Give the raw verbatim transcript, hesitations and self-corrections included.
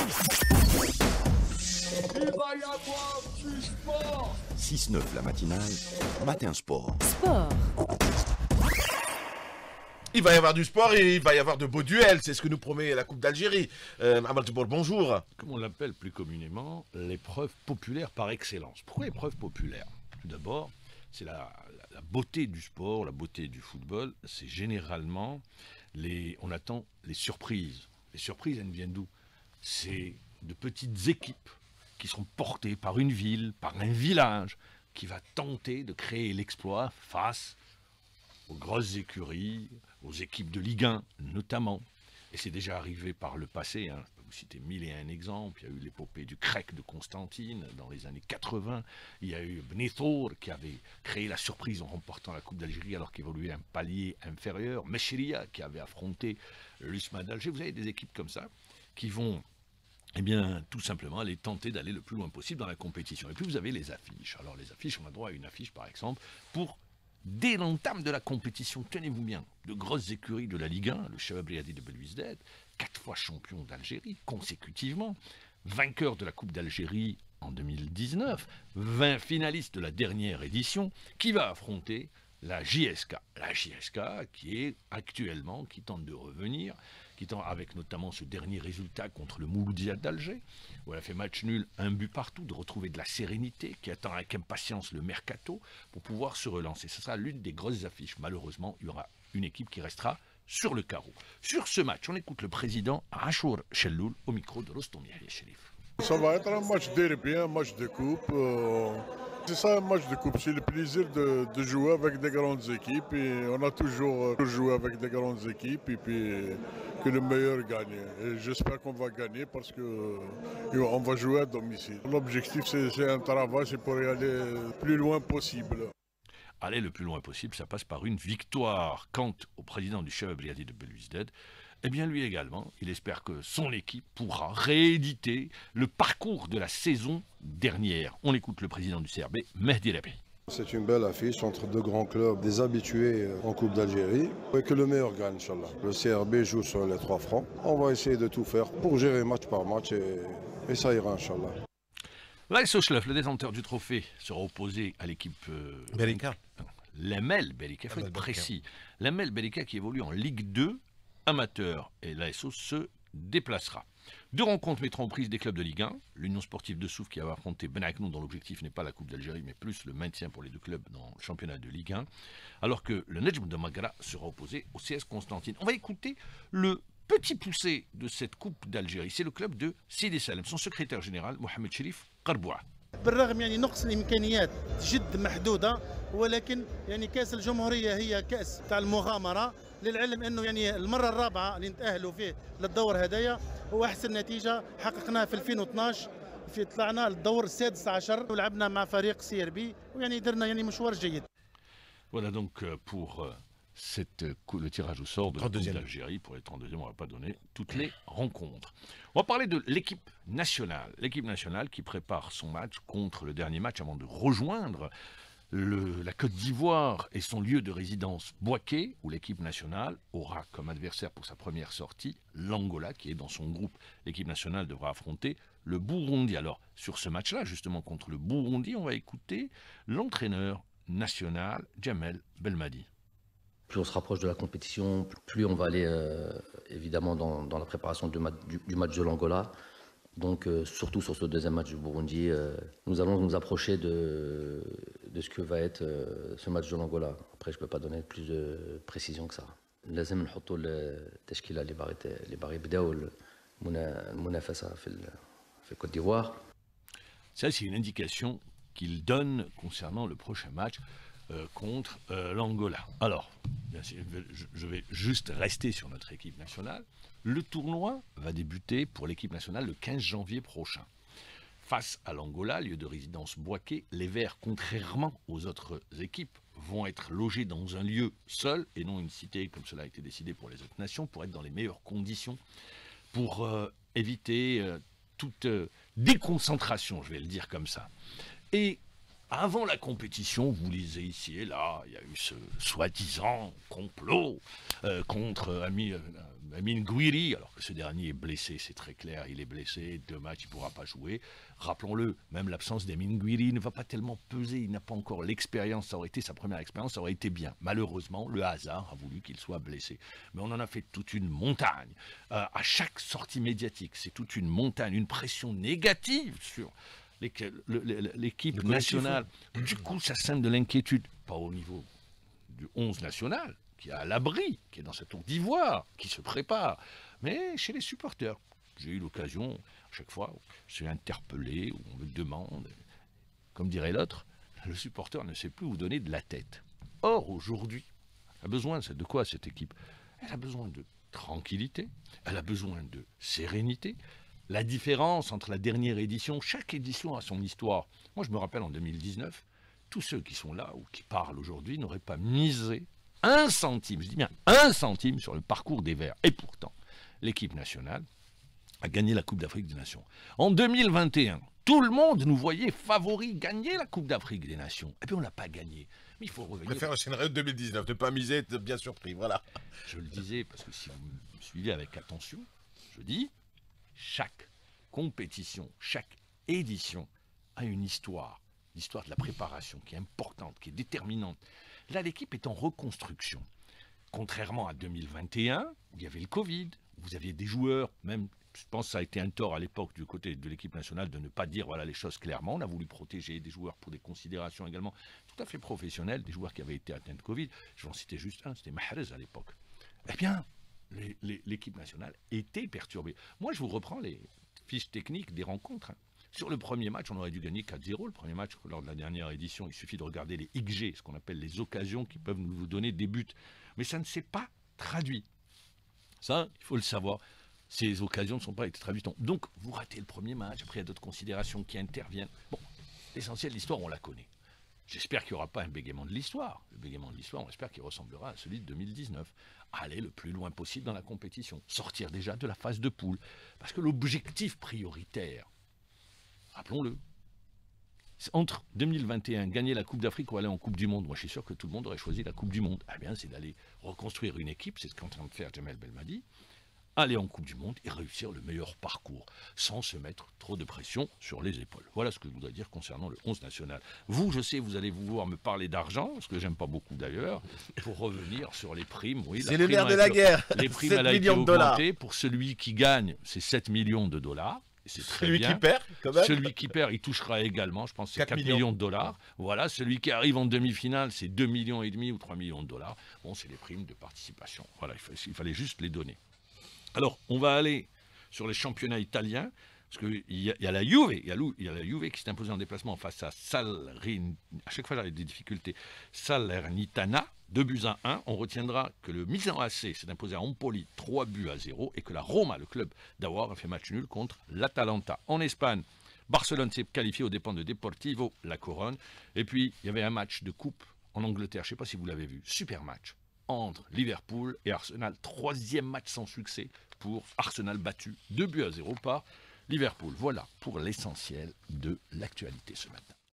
Il va y avoir du sport. six neuf la matinale, Matin Sport. Sport. Il va y avoir du sport et il va y avoir de beaux duels, c'est ce que nous promet la Coupe d'Algérie. Euh, Amal Teboul, bonjour. Comme on l'appelle plus communément, l'épreuve populaire par excellence. Pourquoi l'épreuve populaire? Tout d'abord, c'est la, la, la beauté du sport, la beauté du football, c'est généralement, les, on attend les surprises. Les surprises, elles viennent d'où? C'est de petites équipes qui seront portées par une ville, par un village, qui va tenter de créer l'exploit face aux grosses écuries, aux équipes de Ligue un notamment. Et c'est déjà arrivé par le passé, hein. Je peux vous citer mille et un exemples. Il y a eu l'épopée du Krek de Constantine dans les années quatre-vingts. Il y a eu Bnithor qui avait créé la surprise en remportant la Coupe d'Algérie alors qu'il évoluait un palier inférieur. Meshria qui avait affronté l'U S M A d'Alger. Vous avez des équipes comme ça qui vont... Eh bien, tout simplement, aller tenter d'aller le plus loin possible dans la compétition. Et puis, vous avez les affiches. Alors, les affiches, on a droit à une affiche, par exemple, pour, dès l'entame de la compétition, tenez-vous bien, de grosses écuries de la Ligue un, le Chabab Riadi de Belouizdad, quatre fois champion d'Algérie, consécutivement, vainqueur de la Coupe d'Algérie en deux mille dix-neuf, vingt finalistes de la dernière édition, qui va affronter la J S K. La J S K qui est actuellement, qui tente de revenir, qui tente, avec notamment ce dernier résultat contre le Mouloudia d'Alger, où elle a fait match nul, un but partout, de retrouver de la sérénité, qui attend avec impatience le mercato pour pouvoir se relancer. Ce sera l'une des grosses affiches. Malheureusement, il y aura une équipe qui restera sur le carreau. Sur ce match, on écoute le président Achour Chelloul au micro de Rostom Yahya Sherif. Ça va être un match derby, un match de coupe. Euh, c'est ça un match de coupe, c'est le plaisir de, de jouer avec des grandes équipes. Et on a toujours joué avec des grandes équipes et puis que le meilleur gagne. Et j'espère qu'on va gagner parce qu'on va jouer à domicile. L'objectif c'est un travail, c'est pour y aller le plus loin possible. Aller le plus loin possible, ça passe par une victoire. Quant au président du Chabab Riadi de Belouizdad, eh bien lui également, il espère que son équipe pourra rééditer le parcours de la saison dernière. On écoute le président du C R B, Mehdi Rabi. C'est une belle affiche entre deux grands clubs, des habitués en Coupe d'Algérie, et que le meilleur gagne, Inch'Allah. Le C R B joue sur les trois fronts. On va essayer de tout faire pour gérer match par match et, et ça ira, Inch'Allah. L'A S O Chlef, le détenteur du trophée, sera opposé à l'équipe... Euh, Belika. L'Amel Belika, il faut être précis. L'Amel Belika qui évolue en Ligue deux, amateur, et l'A S O se déplacera. Deux rencontres mettront en prise des clubs de Ligue un. L'Union sportive de Souf qui va affronter Ben Aknou, dont l'objectif n'est pas la Coupe d'Algérie, mais plus le maintien pour les deux clubs dans le championnat de Ligue un. Alors que le Nejm de Magara sera opposé au C S Constantine. On va écouter le petit poussé de cette Coupe d'Algérie. C'est le club de Sidi Salem. Son secrétaire général, Mohamed Cherif Qarboua. بالرغم يعني نقص الامكانيات جد محدوده ولكن يعني كاس الجمهوريه هي كاس تاع المغامره للعلم انه يعني المره الرابعه اللي نتاهلوا فيه للدور هدايا واحسن نتيجه حققناها في ألفين واثناش في طلعنا للدور السادس عشر ولعبنا مع فريق سي ار بي ويعني درنا يعني مشوار جيد. Voilà donc pour cette, le tirage au sort de la Coupe d'Algérie. Pour les trente-deuxième, on ne va pas donner toutes les rencontres. On va parler de l'équipe nationale. L'équipe nationale qui prépare son match contre le dernier match avant de rejoindre le, la Côte d'Ivoire et son lieu de résidence Bouaké, où l'équipe nationale aura comme adversaire pour sa première sortie l'Angola, qui est dans son groupe. L'équipe nationale devra affronter le Burundi. Alors, sur ce match-là, justement contre le Burundi, on va écouter l'entraîneur national, Jamel Belmadi. Plus on se rapproche de la compétition, plus on va aller euh, évidemment dans, dans la préparation du, mat du, du match de l'Angola. Donc euh, surtout sur ce deuxième match du Burundi, euh, nous allons nous approcher de, de ce que va être euh, ce match de l'Angola. Après je ne peux pas donner plus de précision que ça. لازم نحطوا التشكيلة اللي باغي اللي باغي يبداو المنافسة في في Côte d'Ivoire. Ça c'est une indication qu'il donne concernant le prochain match. Euh, contre euh, l'Angola. Alors, bien sûr, je, je vais juste rester sur notre équipe nationale. Le tournoi va débuter pour l'équipe nationale le quinze janvier prochain. Face à l'Angola, lieu de résidence Bouaké, les Verts, contrairement aux autres équipes, vont être logés dans un lieu seul et non une cité comme cela a été décidé pour les autres nations, pour être dans les meilleures conditions, pour euh, éviter euh, toute euh, déconcentration, je vais le dire comme ça. Et Avant la compétition, vous lisez ici et là, il y a eu ce soi-disant complot euh, contre Ami, euh, Amine Gouiri, alors que ce dernier est blessé, c'est très clair, il est blessé, deux matchs, il ne pourra pas jouer. Rappelons-le, même l'absence d'Amine Gouiri ne va pas tellement peser, il n'a pas encore l'expérience, ça aurait été sa première expérience, ça aurait été bien. Malheureusement, le hasard a voulu qu'il soit blessé. Mais on en a fait toute une montagne. Euh, à chaque sortie médiatique, c'est toute une montagne, une pression négative sur l'équipe nationale. Du coup, ça sème de l'inquiétude, pas au niveau du onze national, qui est à l'abri, qui est dans cette tour d'ivoire, qui se prépare, mais chez les supporters. J'ai eu l'occasion, à chaque fois, je suis interpellé, ou on me demande, comme dirait l'autre, le supporter ne sait plus où donner de la tête. Or, aujourd'hui, elle a besoin de quoi cette équipe? Elle a besoin de tranquillité, elle a besoin de sérénité. La différence entre la dernière édition, chaque édition a son histoire. Moi, je me rappelle en deux mille dix-neuf, tous ceux qui sont là ou qui parlent aujourd'hui n'auraient pas misé un centime, je dis bien un centime sur le parcours des Verts. Et pourtant, l'équipe nationale a gagné la Coupe d'Afrique des Nations. En deux mille vingt et un, tout le monde nous voyait favoris gagner la Coupe d'Afrique des Nations. Et puis on ne l'a pas gagné. Mais il faut revenir. Je préfère le scénario de deux mille dix-neuf, ne pas miser, être bien surpris, voilà. Je le disais, parce que si vous me suivez avec attention, je dis, chaque compétition, chaque édition a une histoire. L'histoire de la préparation qui est importante, qui est déterminante. Là, l'équipe est en reconstruction. Contrairement à deux mille vingt et un, où il y avait le Covid, où vous aviez des joueurs, même, je pense que ça a été un tort à l'époque du côté de l'équipe nationale de ne pas dire voilà, les choses clairement. On a voulu protéger des joueurs pour des considérations également tout à fait professionnelles, des joueurs qui avaient été atteints de Covid. Je vais en citer juste un, c'était Mahrez à l'époque. Eh bien, l'équipe nationale était perturbée. Moi, je vous reprends les fiches techniques des rencontres. Hein. Sur le premier match, on aurait dû gagner quatre zéro. Le premier match, lors de la dernière édition, il suffit de regarder les X G, ce qu'on appelle les occasions qui peuvent nous donner des buts. Mais ça ne s'est pas traduit. Ça, il faut le savoir. Ces occasions ne sont pas été traduites. Donc, vous ratez le premier match. Après, il y a d'autres considérations qui interviennent. Bon, l'essentiel de l'histoire, on la connaît. J'espère qu'il n'y aura pas un bégaiement de l'histoire. Le bégaiement de l'histoire, on espère qu'il ressemblera à celui de deux mille dix-neuf. Aller le plus loin possible dans la compétition. Sortir déjà de la phase de poule. Parce que l'objectif prioritaire, rappelons-le, entre deux mille vingt et un, gagner la Coupe d'Afrique ou aller en Coupe du Monde, moi je suis sûr que tout le monde aurait choisi la Coupe du Monde. Eh bien, c'est d'aller reconstruire une équipe, c'est ce qu'est en train de faire Jamel Belmadi, aller en Coupe du Monde et réussir le meilleur parcours, sans se mettre trop de pression sur les épaules. Voilà ce que je voudrais dire concernant le onze national. Vous, je sais, vous allez vouloir me parler d'argent, ce que j'aime pas beaucoup d'ailleurs, pour revenir sur les primes. Oui, c'est le nerf de la guerre. Les primes, elle a été augmentée. Pour celui qui gagne, c'est sept millions de dollars. C'est très celui bien. qui perd, quand même. Celui qui perd, il touchera également, je pense, c'est quatre millions de dollars. Voilà, celui qui arrive en demi-finale, c'est deux millions et demi ou trois millions de dollars. Bon, c'est les primes de participation. Voilà, il fallait, il fallait juste les donner. Alors, on va aller sur les championnats italiens, parce qu'il y, y a la Juve, il y a, il y a la Juve qui s'est imposée en déplacement face à Salernitana, à chaque fois j'avais des difficultés, Salernitana, deux buts à un. On retiendra que le Milan A C s'est imposé à Empoli, trois buts à zéro, et que la Roma, le club d'Awar, a fait match nul contre l'Atalanta. En Espagne, Barcelone s'est qualifié aux dépens de Deportivo La Coruña, et puis il y avait un match de coupe en Angleterre, je ne sais pas si vous l'avez vu, super match, entre Liverpool et Arsenal, troisième match sans succès pour Arsenal battu, deux buts à zéro par Liverpool. Voilà pour l'essentiel de l'actualité ce matin.